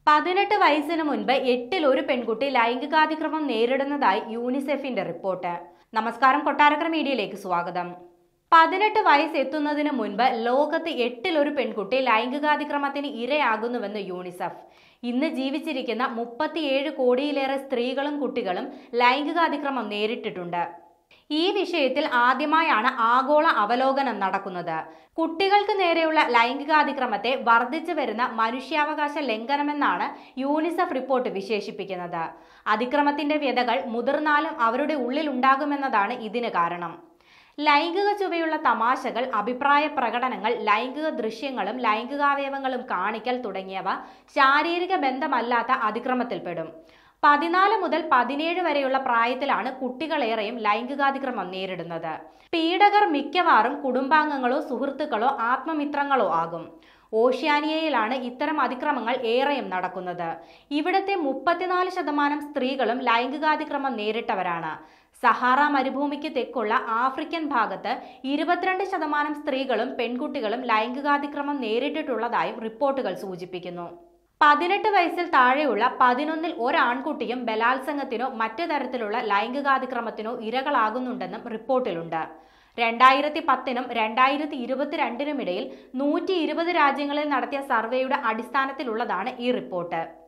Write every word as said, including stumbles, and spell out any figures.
പതിനെട്ട് വയസ്സിന് മുൻപ് എട്ടിൽ ഒരു പെൺകുട്ടി ലൈംഗികാതിക്രമം നേരിടുന്നതായി യൂണിസെഫിന്റെ റിപ്പോർട്ട്. നമസ്കാരം, കൊട്ടാരക്കര മീഡിയയിലേക്ക് സ്വാഗതം. പതിനെട്ട് വയസ്സ് എത്തുന്നതിന് മുൻപ് ലോകത്ത് എട്ടിൽ ഒരു പെൺകുട്ടി ലൈംഗികാതിക്രമത്തിന് ഇരയാകുന്നുവെന്ന് യൂണിസെഫ്. ഇന്ന് ജീവിച്ചിരിക്കുന്ന മുപ്പത്തിയേഴ് കോടിയിലേറെ സ്ത്രീകളും കുട്ടികളും ലൈംഗികാതിക്രമം നേരിട്ടിട്ടുണ്ട്. ഈ വിഷയത്തിൽ ആദ്യമായാണ് ആഗോള അവലോകനം നടക്കുന്നത്. കുട്ടികൾക്ക് നേരെയുള്ള ലൈംഗികാതിക്രമത്തെ വർദ്ധിച്ചു വരുന്ന മനുഷ്യാവകാശ ലംഘനമെന്നാണ് യൂണിസെഫ് റിപ്പോർട്ട് വിശേഷിപ്പിക്കുന്നത്. അതിക്രമത്തിന്റെ വ്യതകൾ മുതിർന്നാലും അവരുടെ ഉള്ളിൽ ഉണ്ടാകുമെന്നതാണ് ഇതിന് കാരണം. ലൈംഗിക ചുവയുള്ള തമാശകൾ, അഭിപ്രായ പ്രകടനങ്ങൾ, ലൈംഗിക ദൃശ്യങ്ങളും ലൈംഗികാവയവങ്ങളും കാണിക്കൽ തുടങ്ങിയവ ശാരീരിക ബന്ധമല്ലാത്ത അതിക്രമത്തിൽപ്പെടും. പതിനാല് മുതൽ പതിനേഴ് വരെയുള്ള പ്രായത്തിലാണ് കുട്ടികളേറെയും ലൈംഗികാതിക്രമം നേരിടുന്നത്. പീഡകർ മിക്കവാറും കുടുംബാംഗങ്ങളോ സുഹൃത്തുക്കളോ ആത്മമിത്രങ്ങളോ ആകും. ഓഷ്യാനിയയിലാണ് ഇത്തരം അതിക്രമങ്ങൾ ഏറെയും നടക്കുന്നത്. ഇവിടത്തെ മുപ്പത്തിനാല് ശതമാനം സ്ത്രീകളും ലൈംഗികാതിക്രമം നേരിട്ടവരാണ്. സഹാറ മരുഭൂമിക്ക് തെക്കുള്ള ആഫ്രിക്കൻ ഭാഗത്ത് ഇരുപത്തിരണ്ട് ശതമാനം സ്ത്രീകളും പെൺകുട്ടികളും ലൈംഗികാതിക്രമം നേരിട്ടിട്ടുള്ളതായും റിപ്പോർട്ടുകൾ സൂചിപ്പിക്കുന്നു. പതിനെട്ട് വയസ്സിൽ താഴെയുള്ള പതിനൊന്നിൽ ഒരാൺകുട്ടിയും ബലാത്സംഗത്തിനോ മറ്റു തരത്തിലുള്ള ലൈംഗികാതിക്രമത്തിനോ ഇരകളാകുന്നുണ്ടെന്നും റിപ്പോർട്ടിലുണ്ട്. രണ്ടായിരത്തി പത്തിനും രണ്ടായിരത്തി ഇരുപത്തിരണ്ടിനും ഇടയിൽ നൂറ്റി ഇരുപത് രാജ്യങ്ങളിൽ നടത്തിയ സർവേയുടെ അടിസ്ഥാനത്തിലുള്ളതാണ് ഈ റിപ്പോർട്ട്.